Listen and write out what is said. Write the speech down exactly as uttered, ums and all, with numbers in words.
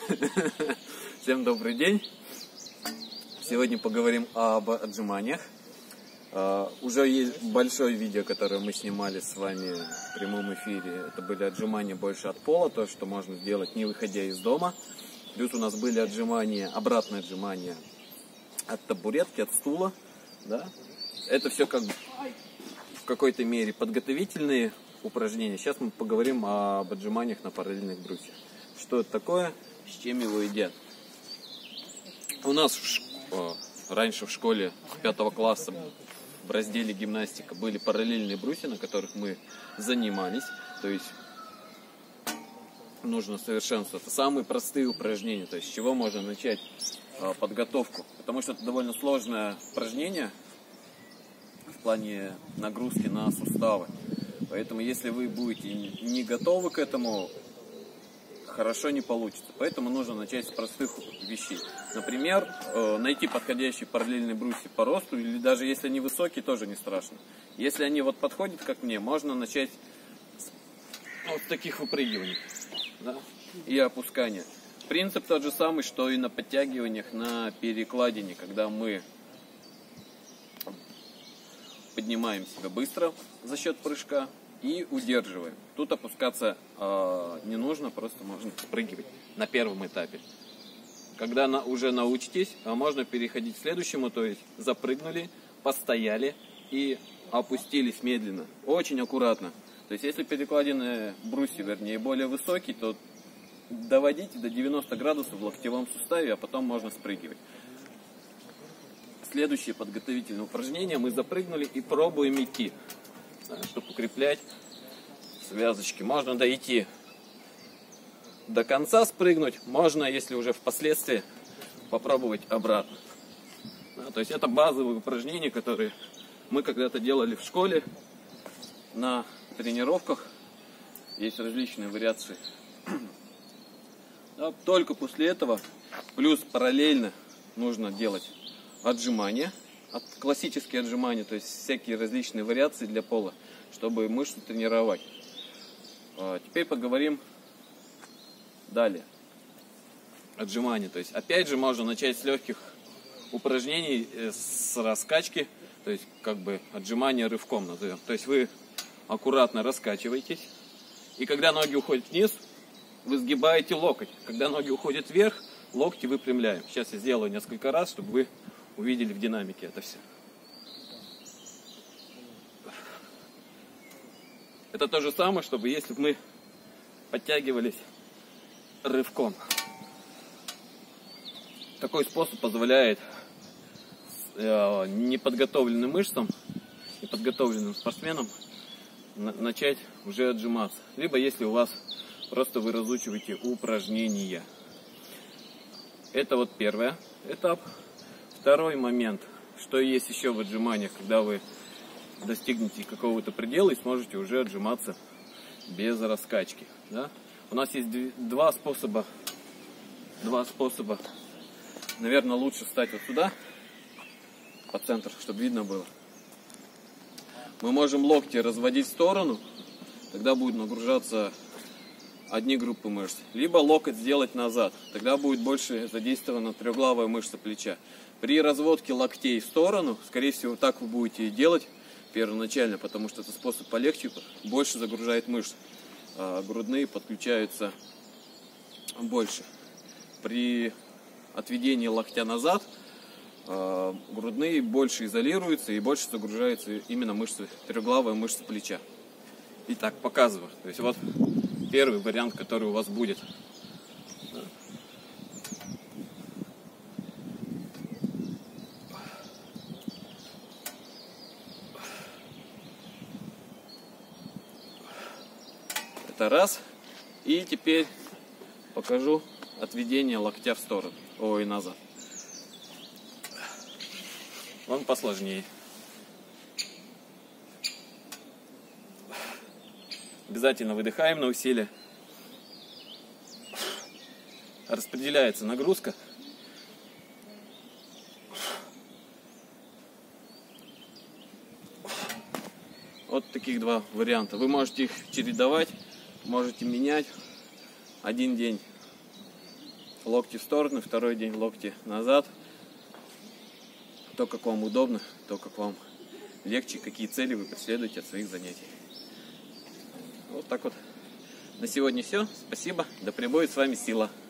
Всем добрый день! Сегодня поговорим об отжиманиях. Uh, уже есть большое видео, которое мы снимали с вами в прямом эфире. Это были отжимания больше от пола, то, что можно сделать, не выходя из дома. Плюс у нас были отжимания, обратные отжимания от табуретки, от стула. Да? Это все как в какой-то мере подготовительные упражнения. Сейчас мы поговорим об отжиманиях на параллельных брусьях. Что это такое, с чем его едят. У нас в ш... раньше в школе с пятого класса в разделе гимнастика были параллельные брусья, на которых мы занимались. То есть нужно совершенствовать. Это самые простые упражнения, то есть с чего можно начать подготовку. Потому что это довольно сложное упражнение в плане нагрузки на суставы. Поэтому если вы будете не готовы к этому, хорошо не получится. Поэтому нужно начать с простых вещей. Например, найти подходящие параллельные брусья по росту, или даже если они высокие, тоже не страшно. Если они вот подходят, как мне, можно начать с вот таких выпрыгиваний, да, и опускания. Принцип тот же самый, что и на подтягиваниях на перекладине, когда мы поднимаем себя быстро за счет прыжка и удерживаем. Тут опускаться э, не нужно, просто можно спрыгивать на первом этапе. Когда на, уже научитесь, можно переходить к следующему, то есть запрыгнули, постояли и опустились медленно, очень аккуратно. То есть если перекладины брусья, вернее, более высокие, то доводите до девяноста градусов в локтевом суставе, а потом можно спрыгивать. Следующее подготовительное упражнение. Мы запрыгнули и пробуем идти, чтобы укреплять связочки. Можно дойти до конца, спрыгнуть. Можно, если уже впоследствии, попробовать обратно. Да, то есть это базовые упражнения, которые мы когда-то делали в школе на тренировках. Есть различные вариации. Да, только после этого, плюс параллельно нужно делать отжимания, от, классические отжимания, то есть всякие различные вариации для пола, чтобы мышцу тренировать. А, теперь поговорим далее. Отжимания, то есть опять же можно начать с легких упражнений, с раскачки, то есть как бы отжимания рывком назовем. То есть вы аккуратно раскачиваетесь, и когда ноги уходят вниз, вы сгибаете локоть. Когда ноги уходят вверх, локти выпрямляем. Сейчас я сделаю несколько раз, чтобы вы увидели в динамике это все. Это то же самое, чтобы если бы мы подтягивались рывком. Такой способ позволяет э, неподготовленным мышцам, неподготовленным спортсменам на, начать уже отжиматься. Либо если у вас просто вы разучиваете упражнения. Это вот первый этап. Второй момент, что есть еще в отжиманиях, когда вы достигнете какого-то предела и сможете уже отжиматься без раскачки. Да? У нас есть два способа. Два способа. Наверное, лучше встать вот сюда, по центру, чтобы видно было. Мы можем локти разводить в сторону, тогда будет нагружаться одни группы мышц. Либо локоть сделать назад, тогда будет больше задействована трехглавая мышца плеча. При разводке локтей в сторону, скорее всего, так вы будете и делать первоначально, потому что это способ полегче, больше загружает мышцы. А грудные подключаются больше. При отведении локтя назад а, грудные больше изолируются и больше загружаются именно мышцы, трехглавая мышца плеча. Итак, показываю. То есть вот первый вариант, который у вас будет. Это раз. И теперь покажу отведение локтя в сторону. Ой, назад. Он посложнее. Обязательно выдыхаем на усилие. Распределяется нагрузка. Вот таких два варианта. Вы можете их чередовать, можете менять. Один день локти в стороны, второй день локти назад. То, как вам удобно, то, как вам легче, какие цели вы преследуете от своих занятий. Вот так вот. На сегодня все. Спасибо. Да пребудет с вами сила.